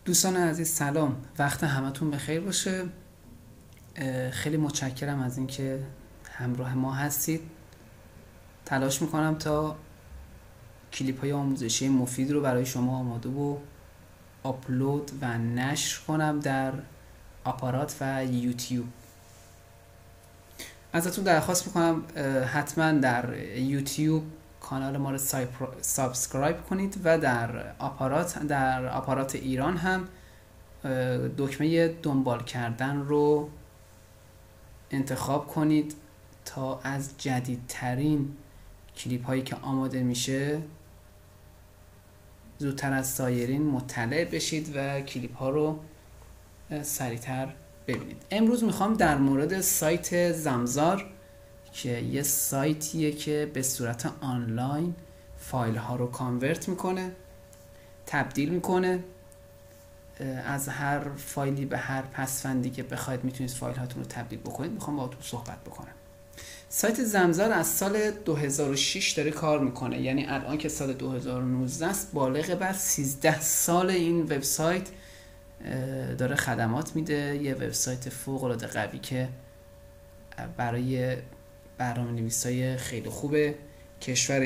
دوستان عزیز سلام، وقت همتون بخیر باشه. خیلی متشکرم از اینکه همراه ما هستید. تلاش میکنم تا کلیپ های آموزشی مفید رو برای شما آماده و آپلود و نشر کنم در آپارات و یوتیوب. ازتون درخواست میکنم حتما در یوتیوب کانال ما رو سابسکرایب کنید و در آپارات ایران هم دکمه دنبال کردن رو انتخاب کنید تا از جدیدترین کلیپ هایی که آماده میشه زودتر از سایرین مطلع بشید و کلیپ ها رو سریعتر ببینید. امروز میخوام در مورد سایت زمزار که یه سایتیه که به صورت آنلاین فایل ها رو کانورت میکنه، تبدیل میکنه از هر فایلی به هر پسوندی که بخواید میتونید فایل هاتون رو تبدیل بکنید. میخوام باهاتون صحبت بکنم. سایت زمزار از سال 2006 داره کار میکنه، یعنی الان که سال 2019 است بالغ بر 13 سال این وبسایت داره خدمات میده. یه وبسایت فوق العاده قوی که برای برنامه‌نویسای خیلی خوبه. کشور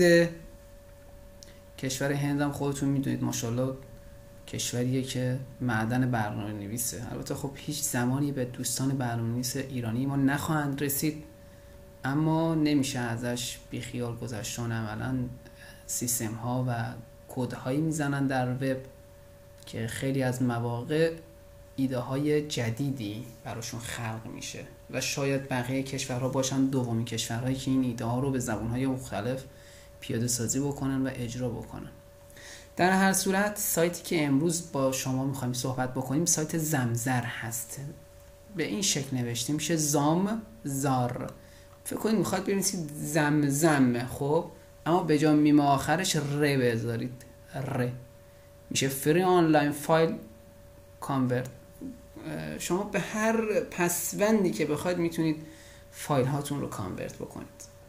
هند هم خودتون میدونید ماشاءالله کشوریه که معدن برنامه‌نویسه. البته خب هیچ زمانی به دوستان برنامه‌نویس ایرانی ما نخواهند رسید، اما نمیشه ازش بیخیال گذشت. عملا سیستم ها و کد هایی میزنن در وب که خیلی از مواقع ایده های جدیدی براشون خلق میشه و شاید بقیه کشورها باشن دومین کشورهایی که این ایده ها رو به زبان های مختلف پیاده سازی بکنن و اجرا بکنن. در هر صورت سایتی که امروز با شما میخوایم صحبت بکنیم سایت زمزر هست. به این شکل نوشته میشه زامزار. فکر کنید میخواد بنویسید زمزم، خب اما به جای میم آخرش ر بذارید. ر میشه فری آنلاین فایل کانورت. شما به هر پسوندی که بخواید میتونید فایل هاتون رو کانورت بکنید.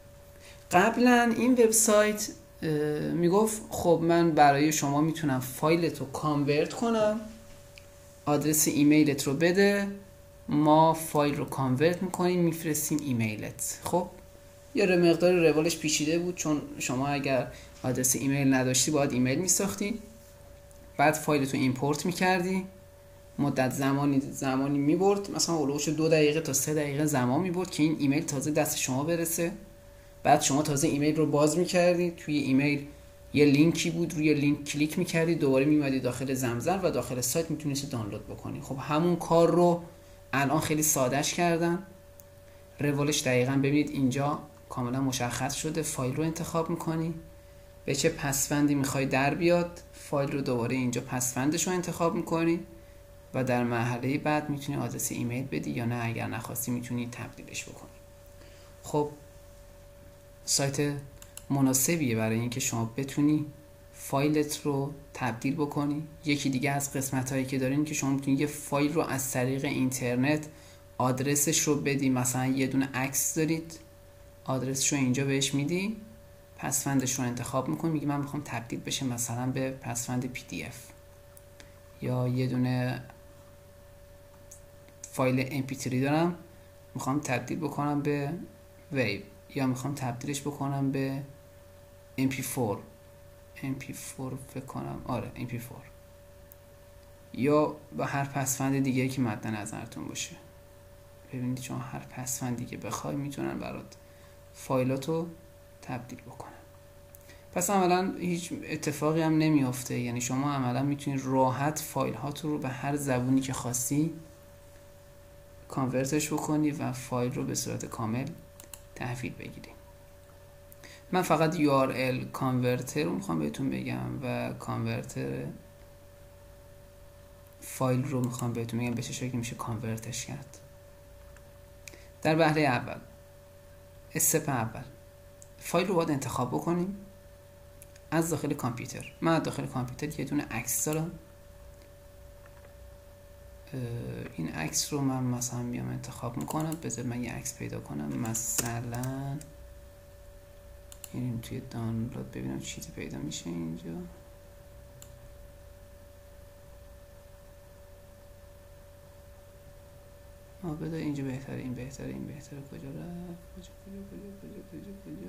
قبلا این وبسایت میگفت خب من برای شما میتونم فایلت رو کانورت کنم، آدرس ایمیلت رو بده، ما فایل رو کانورت میکنیم میفرستیم ایمیلت. خب یه مقدار روالش پیچیده بود، چون شما اگر آدرس ایمیل نداشتی باید ایمیل میساختی، بعد فایلت رو ایمپورت میکردی، مدت زمانی میبرد، مثلا اولوش 2 دقیقه تا 3 دقیقه زمان میبرد که این ایمیل تازه دست شما برسه. بعد شما تازه ایمیل رو باز میکردی، توی ایمیل یه لینکی بود، روی لینک کلیک میکردی، دوباره میمدی داخل زمزر و داخل سایت میتونستی دانلود بکنی. خب همون کار رو الان خیلی سادهش کردن. روالش دقیقاً ببینید اینجا کاملا مشخص شده. فایل رو انتخاب میکنی، به چه پسوندی میخوای در بیاد، فایل رو دوباره اینجا پسوندش رو انتخاب میکنی و در مرحله بعد میتونی آدرس ایمیل بدی یا نه اگر نخواستی میتونی تبدیلش بکنی. خب سایت مناسبیه برای اینکه شما بتونی فایلت رو تبدیل بکنی. یکی دیگه از قسمت هایی که دارین که شما میتونی یه فایل رو از طریق اینترنت آدرسش رو بدی. مثلا یه دونه عکس دارید، آدرسش رو اینجا بهش میدی، پسوندش رو انتخاب میکنی، میگی من میخوام تبدیل بشه مثلا به پسوند PDF، یا یه دونه فایل MP3 دارم میخوام تبدیل بکنم به ویو، یا میخوام تبدیلش بکنم به MP4 فکر کنم، آره MP4، یا به هر پسوند دیگه که مد نظرتون باشه. ببینید چون هر پسوندی که بخوای میتونن برات فایلاتو تبدیل بکنن. پس عملا هیچ اتفاقی هم نمیافته، یعنی شما عملا میتونید راحت فایل هاتون رو به هر زبونی که خواستی کانورتش بکنی و فایل رو به صورت کامل تحویل بگیری. من فقط URL کانورتر رو میخوام بهتون بگم و کانورتر فایل رو میخوام بهتون بگم به چه شکلی میشه کانورتش کرد. در وهله اول، استپ اول، فایل رو باید انتخاب بکنیم از داخل کامپیوتر. من از داخل کامپیوتر یه دونه عکس دارم. این عکس رو من مثلا میام انتخاب میکنم. بذار من یه عکس پیدا کنم، مثلا این توی دانلود ببینم چیزی پیدا میشه اینجا. جواب بده. اینجا بهتره، این بهتره، این بهتره. کجا رفت؟ کجا؟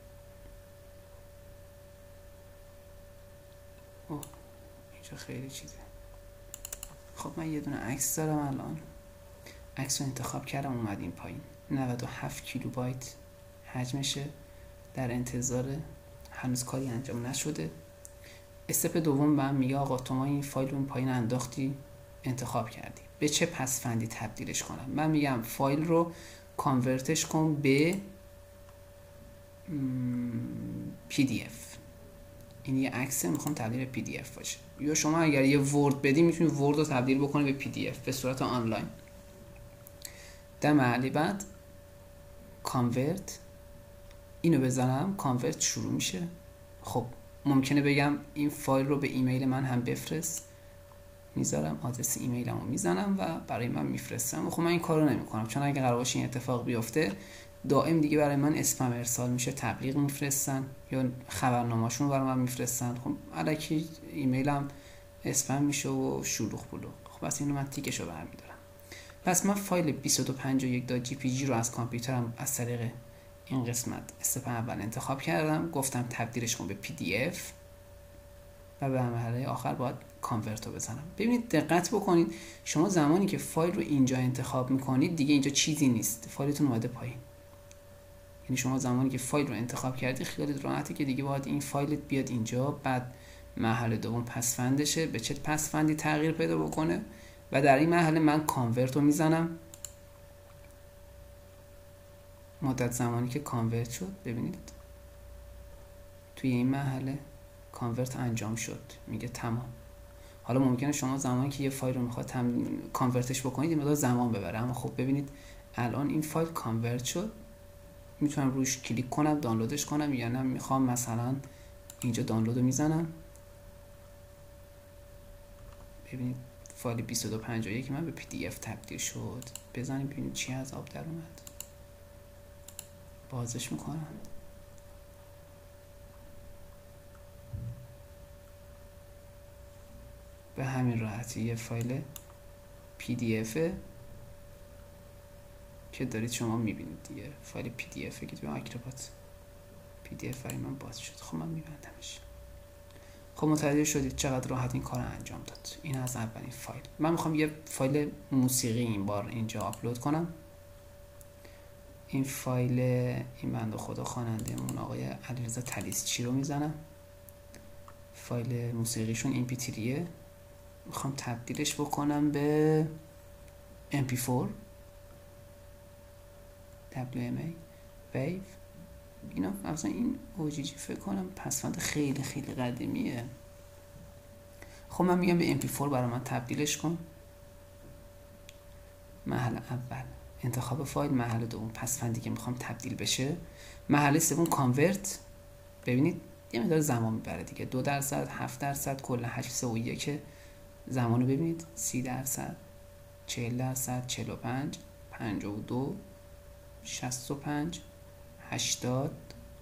اوه اینجا خیلی چیزه. خب من یه دونه عکس دارم، الان عکس رو انتخاب کردم، اومد این پایین 97 کیلوبایت حجمشه، در انتظار، هنوز کاری انجام نشده. استپ دوم بهم میگه آقا تو ما این فایل رو این پایین انداختی، انتخاب کردی، به چه پسفندی تبدیلش کنم؟ من میگم فایل رو کانورتش کن به PDF. این یه عکسه، میخوام تبدیل به PDF باشه. یا شما اگر یه ورد بدی میتونی ورد رو تبدیل بکنی به PDF به صورت آنلاین. در محلی بعد کانورت اینو بزنم، کانورت شروع میشه. خب ممکنه بگم این فایل رو به ایمیل من هم بفرست، میذارم آدرس ایمیلمو میزنم و برای من میفرستم. خب من این کارو نمیکنم، چون اگه قرار باشه این اتفاق بیفته دائم دیگه برای من اسپم ارسال میشه، تبلیغ میفرستن یا خبرنامه‌شون برای من میفرستن. خب الکی ایمیلم اسپم میشه و شلوغ بلوغ. خب بس اینو من تیکشو برمیدارم. پس من فایل 2251.jpg رو از کامپیوترم از طریق این قسمت استپ اول انتخاب کردم، گفتم تبدیلش کن به PDF و به مرحله آخر باید کانورت رو بزنم. ببینید دقت بکنید، شما زمانی که فایل رو اینجا انتخاب میکنید دیگه اینجا چیزی نیست، فایلتون اومده پایین. یعنی شما زمانی که فایل رو انتخاب کردی خیلی راحته که دیگه باید این فایلت بیاد اینجا، بعد مرحله دوم پسفندشه، به چه پسفندی تغییر پیدا بکنه و در این مرحله من کانورت رو میزنم. مدت زمانی که کانورت شد، ببینید توی این مرحله کانورت انجام شد، میگه تمام. حالا ممکنه شما زمانی که یه فایل رو میخواد کانورتش بکنید این مقدار زمان ببره، اما خب ببینید الان این فایل کانورت شد. میتونم روش کلیک کنم دانلودش کنم، یا نه میخوام مثلا اینجا دانلود رو میزنم. ببینید فایل 2251 من به PDF تبدیل شد. بزنیم ببینید چی از آب در اومد. بازش میکنم. به همین راحتی یه فایل PDF که دارید شما میبینید دیگه، فایل PDF که توی آکروبات PDF برای من باز شد. خب من میبندمش. خب متوجه شدید چقدر راحت این کار انجام داد. این از اولین فایل. من میخوام یه فایل موسیقی این بار اینجا آپلود کنم. این فایل این بنده خدا خواننده‌مون آقای علیرضا طلیسچی رو میزنم. فایل موسیقیشون MP3 میخوام تبدیلش بکنم به MP4 WMA ویو. اینا مثلا این OGG فکر کنم پسوند خیلی خیلی قدیمیه. خب من میگم به MP4 برای من تبدیلش کن. مرحله اول انتخاب فایل، مرحله دوم پسوندی که میخوام تبدیل بشه، مرحله سوم کانورت. ببینید یه مقدار زمان میبره دیگه، 2%، 7%، کل 831 زمانو ببینید، 30%، 40%، 45، 52، 65، 80،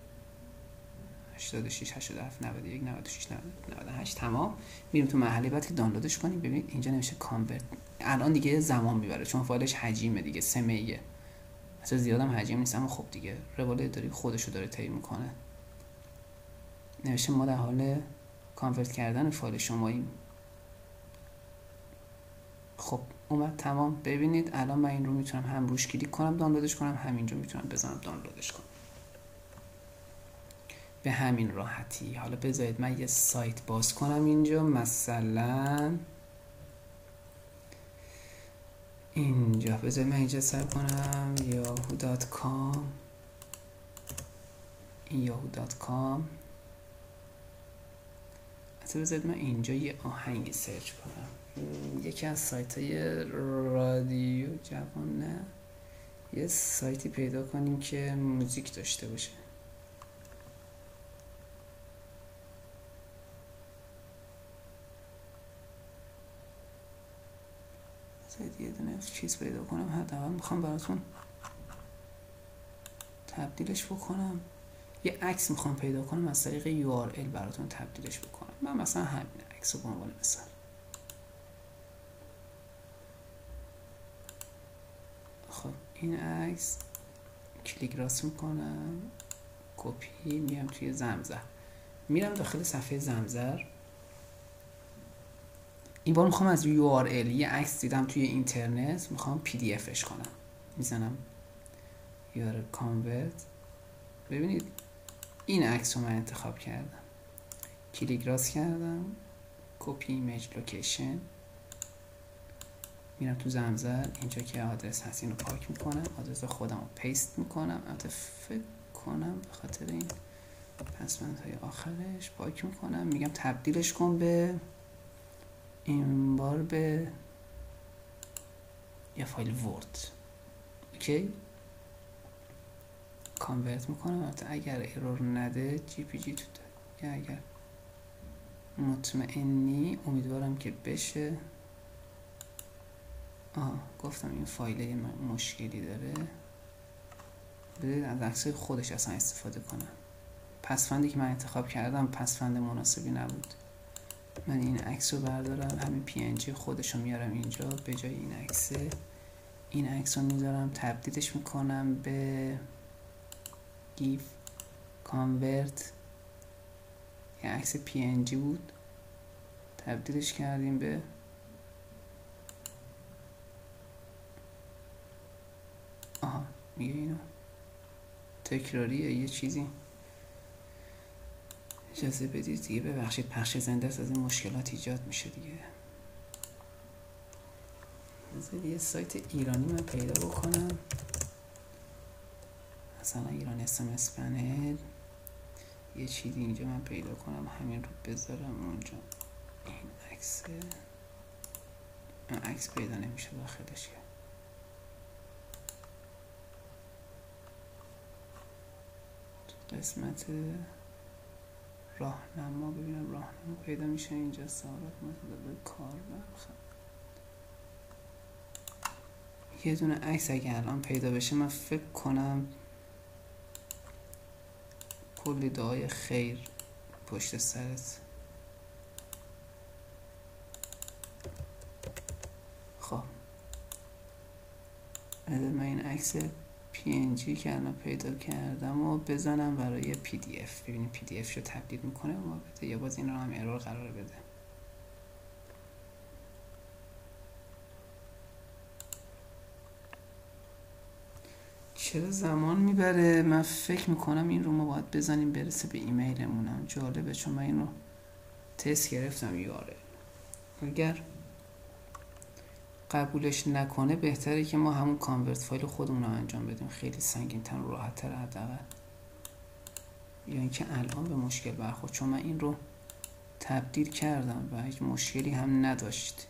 86، 87، 91، 96، 98. تمام. میریم تو مرحله بعد که دانلودش کنیم. ببینید اینجا نمیشه کانورت. الان دیگه زمان میبره چون فایلش حجیمه دیگه، 3 مگه، اصلا زیادم حجم نیست، اما خب دیگه روال داری خودشو داره طی میکنه. نوشته ما در حال کانورت کردن فایل شماییم. خب اومد تمام. ببینید الان من این رو میتونم هم روش کلیک کنم دانلودش کنم، همینجا میتونم بزنم دانلودش کنم به همین راحتی. حالا بذارید من یه سایت باز کنم اینجا، مثلا اینجا بذارید من اینجا سرچ کنم yahoo.com. این yahoo.com. حتی بذارید من اینجا یه آهنگی سرچ کنم، یکی از سایت های رادیو جوان، نه یه سایتی پیدا کنیم که موزیک داشته باشه. بذارید یه دونه چیز پیدا کنم، حداقل میخوام براتون تبدیلش بکنم. یه عکس میخوام پیدا کنم از طریق URL براتون تبدیلش بکنم. من مثلا همین عکس رو به عنوان مثال این عکس کلیک راست میکنم، کپی، میام توی زمزر، میرم داخل صفحه زمزر. این بار میخوام از URL یه عکس دیدم توی اینترنت، میخوام PDFش کنم. میزنم URL convert. ببینید این عکس رو من انتخاب کردم، کلیک راست کردم، کپی ایمیج لوکیشن، میرم تو زمزر، اینجا که آدرس هست اینو پاک میکنم، آدرس خودم رو پیست میکنم. البته فکر کنم به خاطر این پسوندهای آخرش پاک میکنم، میگم تبدیلش کن به این بار به یه فایل ورد. اوکی، کانورت میکنم. البته اگر ایرور نده JPG تو ده، اگر مطمئنی، امیدوارم که بشه. گفتم این فایل مشکلی داره، بذارید از عکس خودش اصلا استفاده کنم. پسوندی که من انتخاب کردم پسوند مناسبی نبود. من این عکس رو بردارم، همین PNG خودش رو میارم اینجا، به جای این عکسه این عکس رو میذارم، تبدیلش میکنم به گیف کانورت. یه عکس PNG بود، تبدیلش کردیم به میگه اینو تکراریه یه چیزی، اجازه بدید دیگه، ببخشید پخش زنده است، از این مشکلات ایجاد میشه دیگه. بذارید یه سایت ایرانی من پیدا بکنم، مثلا ایران SMS پنل، یه چیزی اینجا من پیدا کنم، همین رو بذارم اونجا. این عکس پیدا نمیشه داخلش. قسمت راهنما ببینم راهنما پیدا میشه اینجا، سوالات مطلب کار یه دونه عکس اگه الان پیدا بشه من فکر کنم کلی دعای خیر پشت سرت. خب من این عکس PNG که الان پیدا کردم و بزنم برای PDF، ببینیم PDF شو تبدیل میکنه ما بده یا باز این رو هم ایرور قرار بده. چرا زمان میبره؟ من فکر میکنم این رو ما باید بزنیم برسه به ایمیلمونم. جالبه چون من این رو تست گرفتم یاره. اگر قبولش نکنه بهتره که ما همون کانورت فایل خودمون رو انجام بدیم، خیلی سنگین تر و راحت تر حداقل، یا اینکه الان به مشکل برخورد، چون من این رو تبدیل کردم و هیچ مشکلی هم نداشت.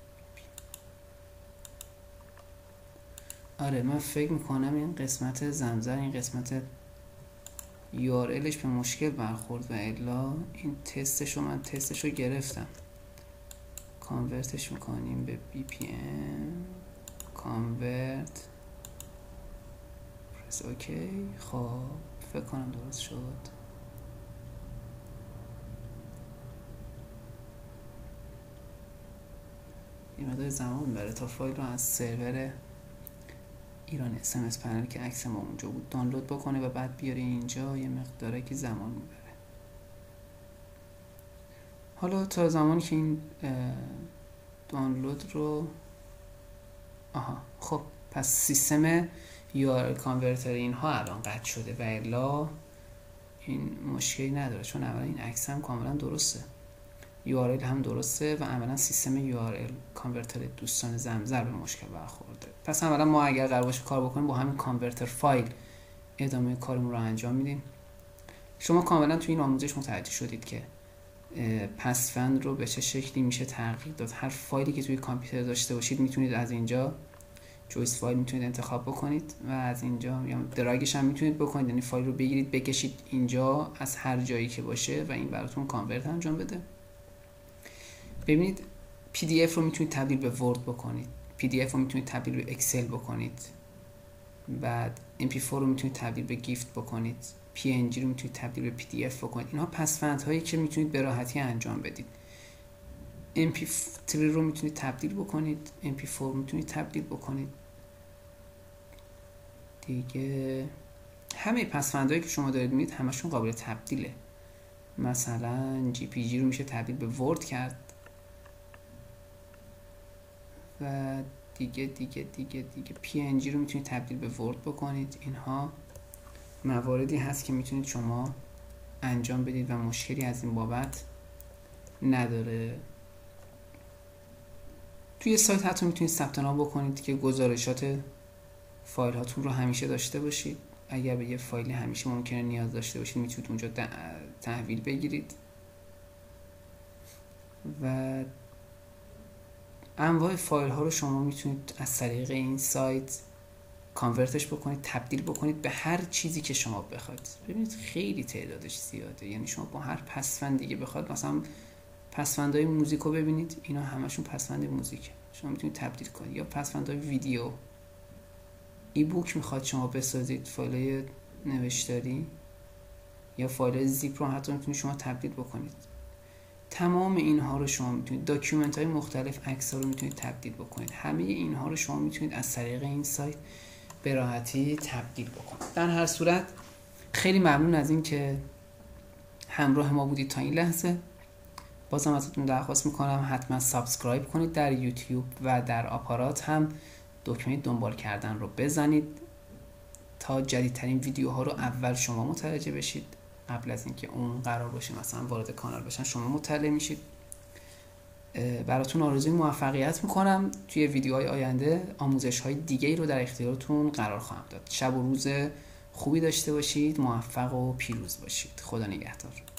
آره من فکر میکنم این قسمت زمزر، این قسمت URLش به مشکل برخورد و الا این تستش رو من گرفتم. کانورتش میکنیم به BPM کانورت پرس اوکی. خب فکر کنم درست شد. یه مقدار زمان میبره تا فایل رو از سرور ایران SMS پنل که عکس ما اونجا بود دانلود بکنه و بعد بیاره اینجا، یه مقداره که زمان میبره. حالا تا زمانی که این دانلود رو خب پس سیستم URL کانورتر اینها الان قطع شده و الا این مشکلی نداره، چون اولا این عکس هم کاملا درسته، URL هم درسته و عملا سیستم URL کانورتر دوستان زمزر به مشکل برخورده. پس عملا ما اگر قرار باشه کار بکنیم با همین کانورتر فایل ادامه کارمون رو انجام میدیم. شما کاملا تو این آموزش متوجه شدید که پسوند رو به چه شکلی میشه تغییر داد. هر فایلی که توی کامپیوتر داشته باشید میتونید از اینجا چویس فایل میتونید انتخاب بکنید و از اینجا یا دراگش هم میتونید بکنید، یعنی فایل رو بگیرید بکشید اینجا از هر جایی که باشه و این براتون کانورت انجام بده. ببینید PDF رو میتونید تبدیل به ورد بکنید، PDF رو میتونید تبدیل به اکسل بکنید، بعد MP4 رو میتونید تبدیل به گیفت بکنید، PNG رو میتونید تبدیل به PDF بکنید. اینها پسوندهایی که میتونید به راحتی انجام بدید. MP3 رو میتونید تبدیل بکنید، MP4 رو میتونید تبدیل بکنید. دیگه همه پسوندهایی که شما دارید میدید همشون قابل تبدیله. مثلا جی پی جی رو میشه تبدیل به ورد کرد و دیگه پی ان جی رو میتونید تبدیل به ورد بکنید. اینها مواردی هست که میتونید شما انجام بدید و مشکلی از این بابت نداره. توی سایت حتی میتونید ثبت نام بکنید که گزارشات فایل هاتون رو همیشه داشته باشید. اگر به یه فایل همیشه ممکنه نیاز داشته باشید میتونید اونجا تحویل بگیرید. و انواع فایل ها رو شما میتونید از طریق این سایت کانورتش بکنید، تبدیل بکنید به هر چیزی که شما بخواید. ببینید خیلی تعدادش زیاده، یعنی شما با هر پسوند دیگه بخواید، مثلا پسوندهای موزیک رو ببینید، اینا همشون پسوند موزیکه، شما میتونید تبدیل کنید. یا پسوندهای ویدیو، ای بوک میخواد شما بسازید، فایل نوشتاری یا فایل زیپ رو حتی میتونید شما تبدیل بکنید. تمام اینها رو شما میتونید، داکیومنت های مختلف، عکس ها رو میتونید تبدیل بکنید. همه اینها رو شما میتونید از طریق این سایت به راحتی تبدیل بکنید. در هر صورت خیلی ممنون از این که همراه ما بودید تا این لحظه. بازم ازتون درخواست میکنم حتما سابسکرایب کنید در یوتیوب و در آپارات هم دکمه دنبال کردن رو بزنید تا جدیدترین ویدیوها رو اول شما متوجه بشید، قبل از اینکه اون قرار باشه مثلا وارد کانال بشن شما مطلع میشید. براتون آرزوی موفقیت میکنم. توی ویدیوهای آینده آموزش‌های دیگه‌ای رو در اختیارتون قرار خواهم داد. شب و روز خوبی داشته باشید، موفق و پیروز باشید. خدا نگهدار.